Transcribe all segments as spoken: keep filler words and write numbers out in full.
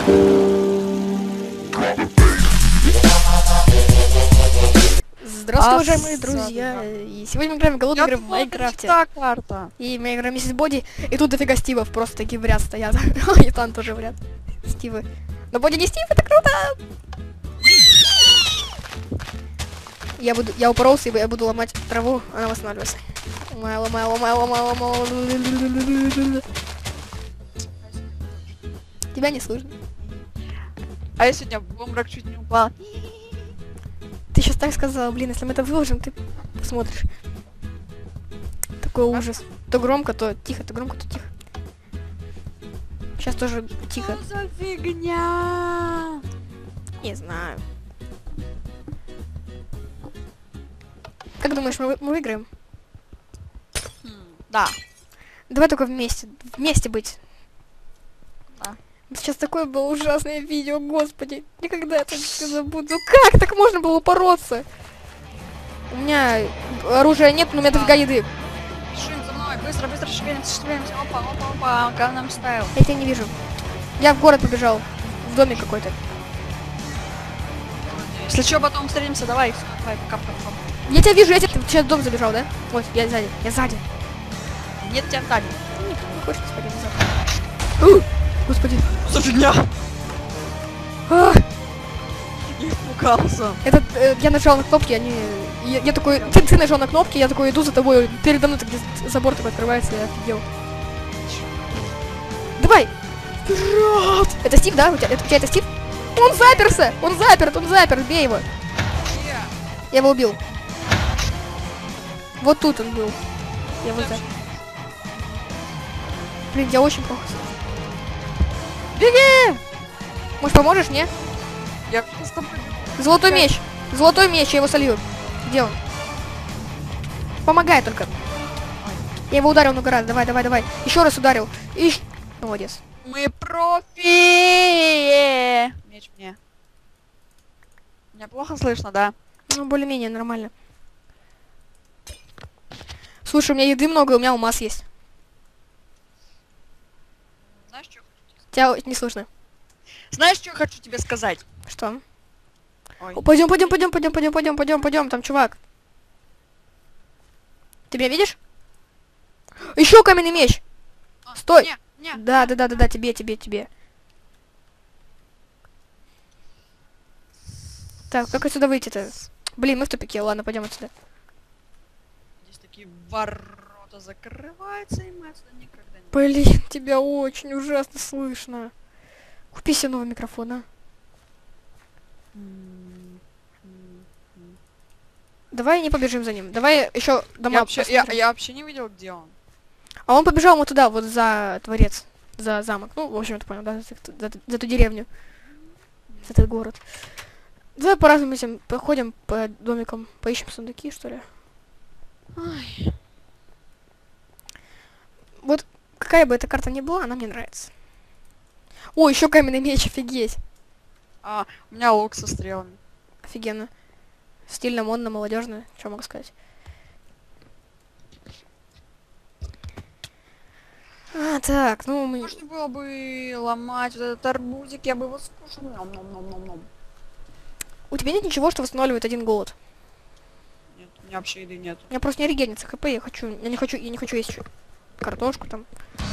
Здравствуйте, уважаемые друзья! И сегодня мы играем в голодные игры в Майнкрафте. Карта. И мы играем миссис Боди, и тут дофига Стивов просто такие в ряд стоят. И там тоже в ряд. Стивы. Но Боди не Стив, это круто! Я буду, я упоролся, и я буду ломать траву, она восстанавливается. Ломаю, ломаю, ломаю, ломаю, ломаю. Тебя не слышно. А я сегодня в обморок чуть не упал. Ты сейчас так сказала, блин, если мы это выложим, ты посмотришь. Такой ужас. То громко, то тихо, то громко, то тихо. Сейчас тоже тихо. Что за фигня? Не знаю. Как думаешь, мы, мы выиграем? Хм, да. Давай только вместе. Вместе быть. Да. Сейчас такое было ужасное видео, господи. Никогда это не забуду. Ну как так можно было бороться? У меня оружия нет, но у меня дофига еды. Шим за мной, быстро, быстро шевелимся, шевелимся. Опа, опа, опа, Gangnam Style. Я тебя не вижу. Я в город побежал. В доме какой-то. Если что, потом встретимся, давай, все, давай, пока, пока, пока. Я тебя вижу, я тебя... Ты сейчас в дом забежал, да? Вот, я сзади, я сзади. Нет тебя сзади. Нет, не хочешь, господи, назад. Господи. Что за фигня? А, Я испугался. этот, э, я нажал на кнопки, они... Я, я такой... Ты, ты нажал на кнопки, я такой иду за тобой. Передо мной так, забор такой открывается, я офигел. Давай! Вперед! Это Стив, да? У тебя, это, у тебя это Стив? Он заперся! Он заперт, он заперт, бей его. Я его убил. Вот тут он был. Я его запер. Блин, я очень плохо слышу. Беги! Может, поможешь, не? Я вообще с тобой. Золотой меч! Золотой меч, я его солью. Где он? Помогай только. Я его ударил много раз. Давай, давай, давай. Еще раз ударил. Ищ... Молодец. Мы профи! Меч мне. Меня плохо слышно, да? Ну, более-менее нормально. Слушай, у меня еды много, у меня алмаз есть. Знаешь, что? Тебя не слышно. Знаешь, что я хочу тебе сказать? Что? Ой. Пойдем, пойдем, пойдем, пойдем, пойдем, пойдем, пойдем, пойдем, там чувак. Ты меня видишь? Еще каменный меч! А, Стой! Не, не. Да, да, да, да, да, тебе, тебе, тебе. Так, как отсюда выйти-то? Блин, мы в тупике, ладно, пойдем отсюда. Здесь такие ворота закрываются, и мы отсюда никогда не... Блин, тебя очень ужасно слышно. Купи себе новый микрофон, а. Давай не побежим за ним. Давай еще дома Я вообще, я, посмотрим. я вообще не видел, где он. А он побежал вот туда, вот за дворец, за замок. Ну, в общем, ты понял, да, за, за, за эту деревню, за этот город. Давай по-разному этим походим по домикам, поищем сундуки, что ли. Ой. Вот какая бы эта карта ни была, она мне нравится. О, еще каменный меч, офигеть. А, у меня лук со стрелами. Офигенно. Стильно, модно, молодежно, что могу сказать. А, так, ну мы... Можно было бы ломать вот этот арбузик, я бы его скушал. Ном-ном-ном-ном-ном. У тебя нет ничего, что восстанавливает один голод? Нет, у меня вообще еды нет. У меня просто не регенится хп, я хочу... Я не хочу, я не хочу есть ещё картошку там.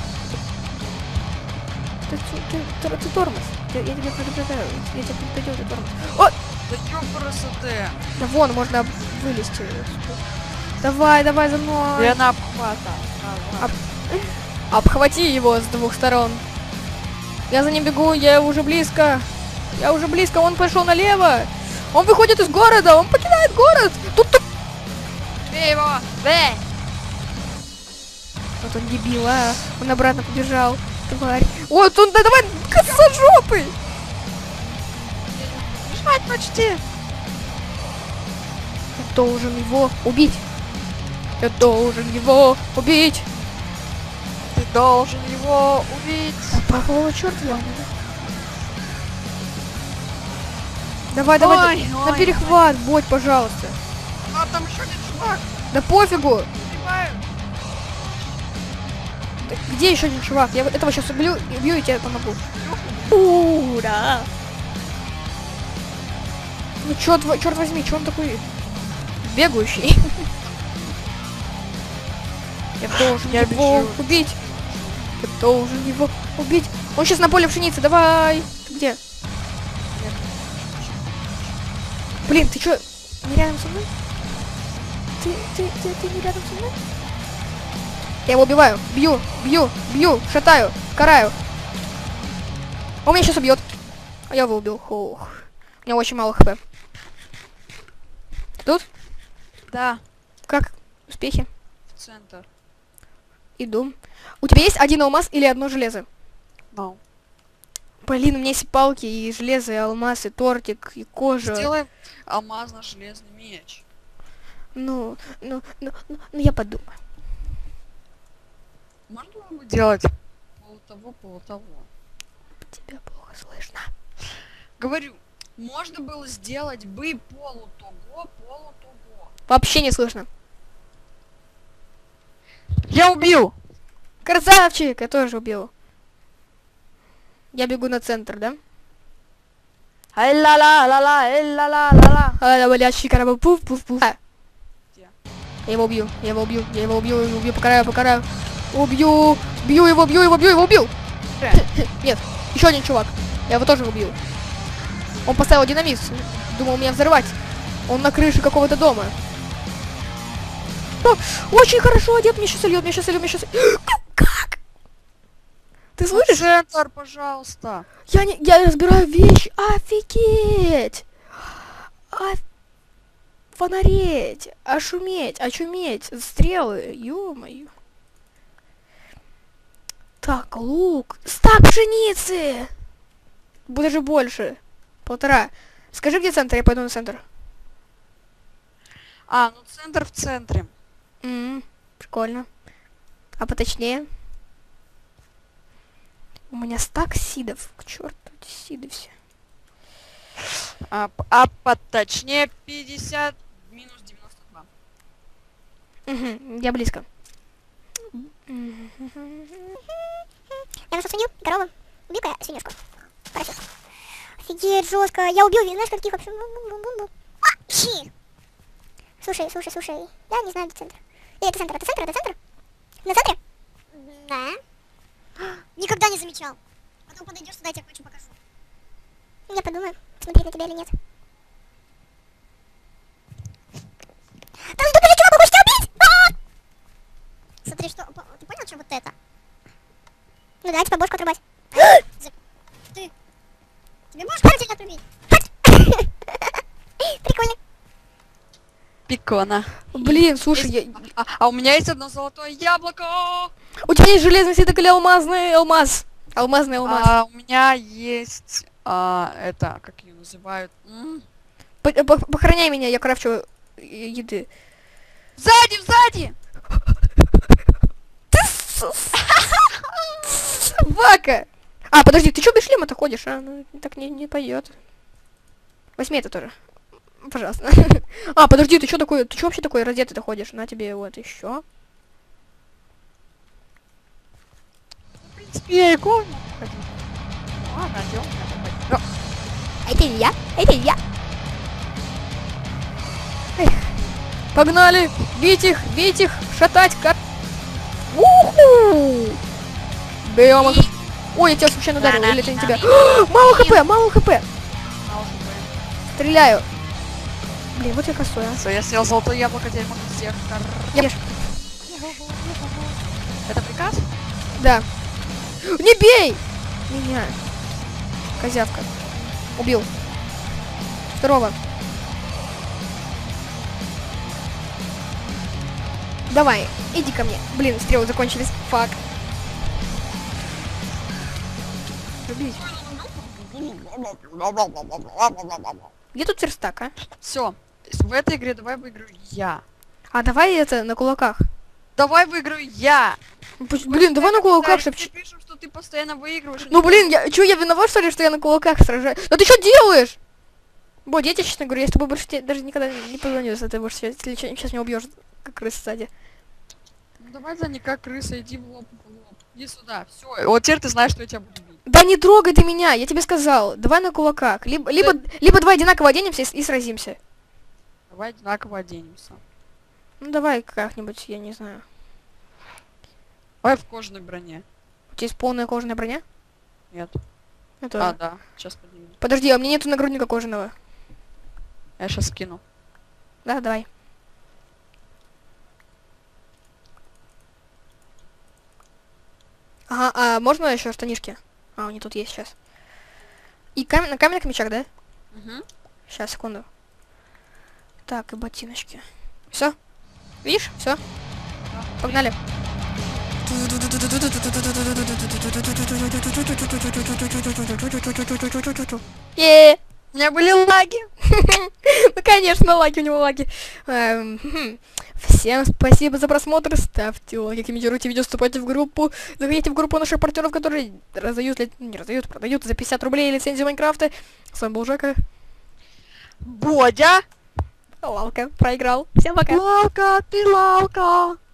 Ты, ты, ты, ты, ты тормоз. Я, я тебе предупреждаю. Я тебе предупредил, ты тормоз. О! Да ёпрсы ты! Да вон, можно вылезти. Давай, давай за мной. Я на обхвата. Об... Обхвати его с двух сторон. Я за ним бегу, я уже близко. Я уже близко, он пошел налево. Он выходит из города, он покидает город. Тут тут. Бей его! Бей! Вот он дебил, а. Он обратно побежал. Тварь. Вот он, да давай, косожопый. Жмать почти! Я должен его убить. Я должен его убить. Ты должен его убить! Да какого черта я? Давай, давай, Ой, на ой, перехват, будь, пожалуйста. А там еще один чувак! Да пофигу. Убиваю! Так где еще один чувак? Я вот этого сейчас убью, убью и тебе помогу. Ура! Ну черт, черт возьми, что он такой бегающий? Я должен Я его бежу. убить. Я должен его убить. Он сейчас на поле пшеницы, давай. Ты где? Блин, ты чё, не рядом со мной? Ты, ты, ты, ты не рядом со мной? Я его убиваю, бью, бью, бью, шатаю, караю. Он меня сейчас убьет. А я его убил. Ох. У меня очень мало хп. Ты тут? Да, Как? Успехи? в центр. Иду. У тебя есть один алмаз или одно железо? No. Блин, у меня есть и палки, и железо, и алмаз, и тортик, и кожа. Сделаем алмазно-железный меч. Ну, ну, ну, ну, ну, я подумаю. Можно было бы делать полу того, полу того? Тебя плохо слышно. Говорю, можно было сделать бы полу того, полу того. Вообще не слышно. Я убил! Красавчик! Я тоже убил. Я бегу на центр, да? Ай-ла-ла-ла-ла, ай-ла-ла-ла-ла. А, болящий корабль. Пуф, пуф, пуф. А. Где? Я его убью, я его убью, я его убью, убью, покараю, покараю. Убью! Бью его, бью его, бью его, убил! Нет, еще один чувак. Я его тоже убил. Он поставил динамит. Думал меня взорвать. Он на крыше какого-то дома. О, очень хорошо одет, меня сейчас сольет, меня сейчас сольет, меня сейчас... Как? Ты В слышишь? центр, пожалуйста. Я, не, я разбираю вещи. Офигеть! Оф... Фонареть, ошуметь, очуметь, стрелы, ё-моё. Так, лук, стак пшеницы! Даже больше, полтора. Скажи, где центр, я пойду на центр. А, ну центр в центре. М, прикольно. А поточнее? У меня стак сидов. К черту эти сиды все. А, п- а поточнее пятьдесят минус девяносто два. Угу, я близко. Я нашел свинью, корову. Убил-ка я свинюшку. Хорошо. Офигеть, жестко. Я убил, знаешь, каких вообще... Бум-бум-бум-бум. А, щи! Слушай, слушай, слушай. Я не знаю, где центр. Или это центр, это центр, это центр? На центре? Да. Никогда не замечал. Потом подойдешь сюда, я тебе кое-что покажу. Я подумаю, смотреть на тебя или нет. Там тупый чувак, он хочет тебя убить! А! Смотри, что... Ты понял, что вот это? Ну давайте побольше отрубать. Ты... Тебе можешь хотеть отрубить? Прикольно. Пикона. Блин, слушай, я... А, а у меня есть одно золотое яблоко. у тебя есть железный слиток или алмазный алмаз? Алмазный алмаз. А, у меня есть... а, это, как ее называют? М? По- по- Похороняй меня, я крафчу э, еды. Сзади, сзади! Собака! А, подожди, ты что без шлема-то ходишь? А, ну так не, не пойдет. Возьми это тоже. Пожалуйста. А, подожди, ты что такой, ты что вообще такой раздетый-то ходишь? На тебе вот еще. В принципе, я и комнату ходил. Ладно, идем. А это я, это я. Эх. Погнали! Бить их, бить их, шатать как... Уху! Бьем их. Ой, я тебя случайно ударил, или это не тебя? Мало хп, мало хп. Стреляю. Блин, вот я косой, а. Все, я съел золотое яблоко, теперь могу всех кор... Я... Это приказ? Да. Не бей! Меня. Козявка. Убил. Второго. Давай, иди ко мне. Блин, стрелы закончились. Фак. Убить. Где тут верстак, а? Все, в этой игре давай выиграю я. А давай это на кулаках. Давай выиграю я. Блин, давай на кулаках, чтоб... Ты пишешь, что ты постоянно выигрываешь. и Ну не- блин, я... Чё, я виноват, что ли, что я на кулаках сражаюсь? Да ты что делаешь? Бодь, я тебе честно говорю, я с тобой больше те- даже никогда не позвоню, если ты будешь сейчас меня убьешь, как крыса сзади. Ну давай за не как крыса, иди в лоб, в лоб. Иди сюда, все. Вот теперь ты знаешь, что я тебя буду бить. Да не трогай ты меня, я тебе сказал. Давай на кулаках. Либо, либо, либо давай одинаково оденемся и, и сразимся. Давай одинаково оденемся. Ну давай как-нибудь, я не знаю. Давай в кожаной броне. У тебя есть полная кожаная броня? Нет. Я тоже. А, да. Сейчас подниму. Подожди, а у меня нету нагрудника кожаного. Я сейчас скину. Да, давай. Ага, а можно еще штанишки? А, они тут есть сейчас. И камень, на каменных мечах, да? Угу. Сейчас, секунду. Так, и ботиночки. Все? Видишь? Все. Погнали. Е. У меня были лаги. Ну, конечно, лаги, у него лаги. Эм, хм. Всем спасибо за просмотр, ставьте лайки, комментируйте видео, вступайте в группу, заходите в группу наших партнеров, которые раздают, ли- не раздают, продают за пятьдесят рублей лицензию Майнкрафта. С вами был Жека. Бодя. Лалка проиграл. Всем пока. Лалка, ты лалка.